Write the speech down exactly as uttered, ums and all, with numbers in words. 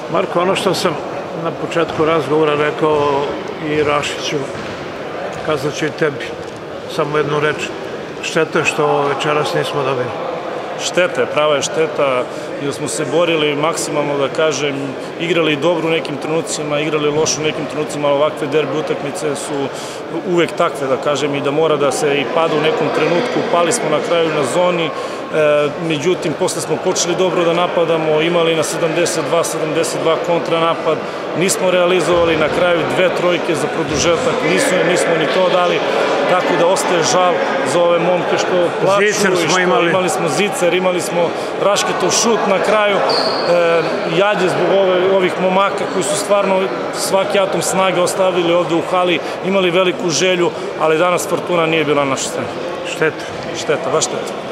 Marko, ono što sam na početku razgovora rekao i Rašiću, kazat ću i tebi, samo jednu reč. Šteta je što večeras nismo dobili. Šteta je, prava je šteta, jer smo se borili maksimalno, da kažem, igrali dobro u nekim trenucima, igrali loše u nekim trenucima, ali ovakve derbi utakmice su uvek takve, da kažem, i da mora da se i pada u nekom trenutku. Pali smo na kraju na zoni, međutim, posle smo počeli dobro da napadamo, imali na sedamdeset dva sedamdeset dva kontranapad, nismo realizovali, na kraju dve trojke za produžetak, nismo ni to dali, tako da ostaje žal za ove momke što plaču. Zicer smo imali. Imali smo Zicer, imali smo Rašketov šut na kraju, jad je zbog ovih momaka koji su stvarno svaki atom snage ostavili ovde u hali, imali veliku želju, ali danas Fortuna nije bila naša strana. Šteta. Šteta, baš šteta.